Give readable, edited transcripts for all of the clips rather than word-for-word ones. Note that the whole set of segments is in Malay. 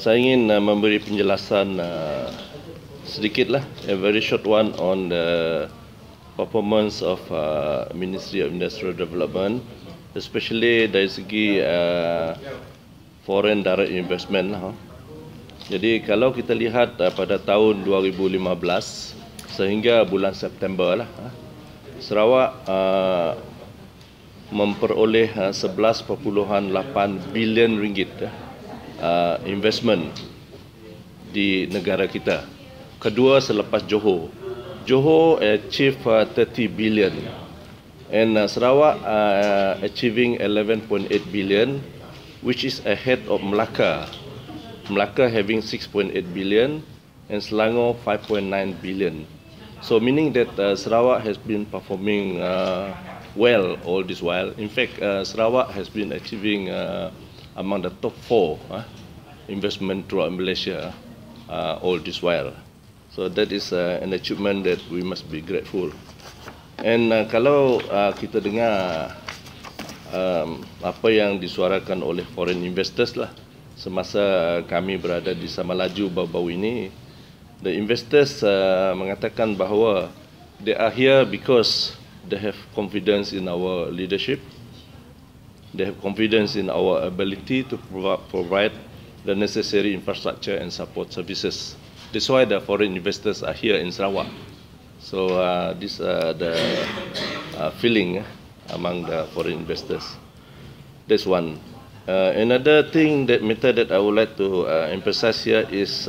Saya ingin memberi penjelasan sedikitlah, a very short one on the performance of Ministry of Industrial Development, especially dari segi foreign direct investment lah. Jadi kalau kita lihat pada tahun 2015 sehingga bulan September lah, Sarawak memperoleh 11.8 bilion ringgit investment di negara kita. Kedua selepas Johor. Johor achieve 30 billion and Sarawak achieving 11.8 billion, which is ahead of Melaka. Melaka having 6.8 billion and Selangor 5.9 billion. So meaning that Sarawak has been performing well all this while. In fact, Sarawak has been achieving among the top 4 investment throughout Malaysia all this while. So that is an achievement that we must be grateful. And kalau kita dengar apa yang disuarakan oleh foreign investors lah semasa kami berada di Samalaju baru-baru ini, the investors mengatakan bahawa they are here because they have confidence in our leadership. They have confidence in our ability to provide the necessary infrastructure and support services. That's why the foreign investors are here in Sarawak. So this the feeling among the foreign investors. That's one. Another thing that matter that I would like to emphasize here is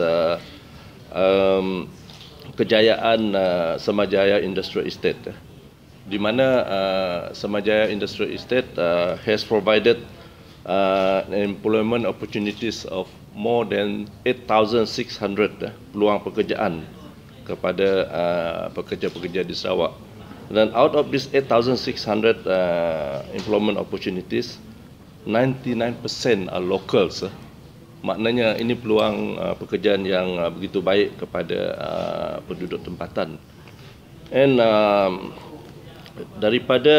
kejayaan Samajaya Industrial Estate, di mana Samajaya Industrial Estate has provided employment opportunities of more than 8,600 peluang pekerjaan kepada pekerja-pekerja di Sarawak. Dan out of this 8,600 employment opportunities, 99% are locals. Maknanya ini peluang pekerjaan yang begitu baik kepada penduduk tempatan. And daripada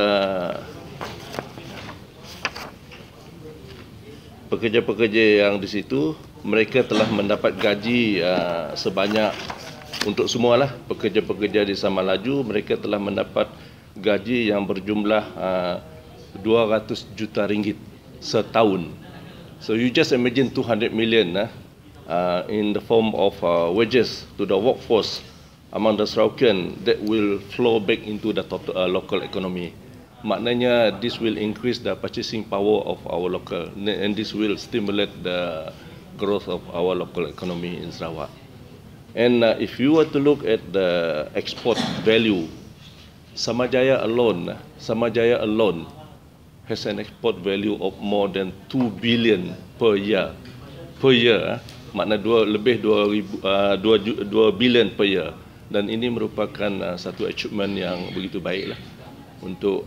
pekerja-pekerja yang di situ, mereka telah mendapat gaji sebanyak, untuk semualah pekerja-pekerja di Samalaju, mereka telah mendapat gaji yang berjumlah 200 juta ringgit setahun. So you just imagine 200 million in the form of wages to the workforce among the Sarawakian that will flow back into the total, local economy. Maknanya this will increase the purchasing power of our local, and this will stimulate the growth of our local economy in Sarawak. And if you were to look at the export value, Samajaya alone has an export value of more than 2 billion per year. Makna lebih 2 billion per year. Dan ini merupakan satu achievement yang begitu baiklah untuk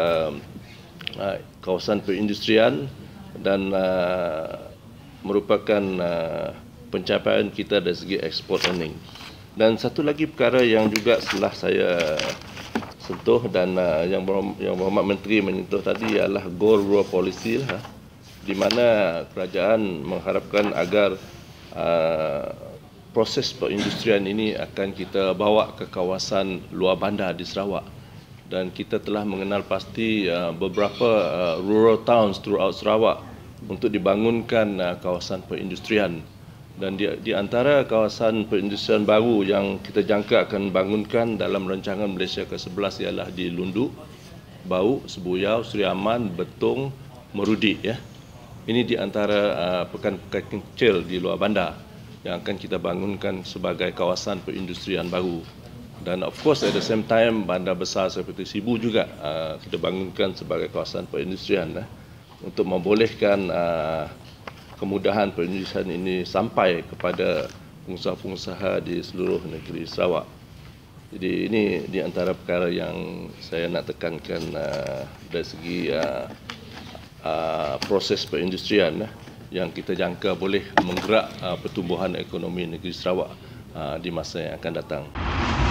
kawasan perindustrian dan merupakan pencapaian kita dari segi export earning. Dan satu lagi perkara yang juga setelah saya sentuh dan yang Berhormat Menteri menyentuh tadi ialah goal rural policy lah, di mana kerajaan mengharapkan agar proses perindustrian ini akan kita bawa ke kawasan luar bandar di Sarawak. Dan kita telah mengenal pasti beberapa rural towns throughout Sarawak untuk dibangunkan kawasan perindustrian. Dan di antara kawasan perindustrian baru yang kita jangka akan bangunkan dalam rancangan Malaysia ke-11 ialah di Lundu, Bau, Sebuyau, Seri Aman, Betong, Merudi. Ini di antara pekan-pekan kecil di luar bandar yang akan kita bangunkan sebagai kawasan perindustrian baru. Dan of course at the same time bandar besar seperti Sibu juga kita bangunkan sebagai kawasan perindustrian untuk membolehkan kemudahan perindustrian ini sampai kepada pengusaha-pengusaha di seluruh negeri Sarawak. Jadi ini di antara perkara yang saya nak tekankan dari segi proses perindustrian yang kita jangka boleh menggerak pertumbuhan ekonomi negeri Sarawak di masa yang akan datang.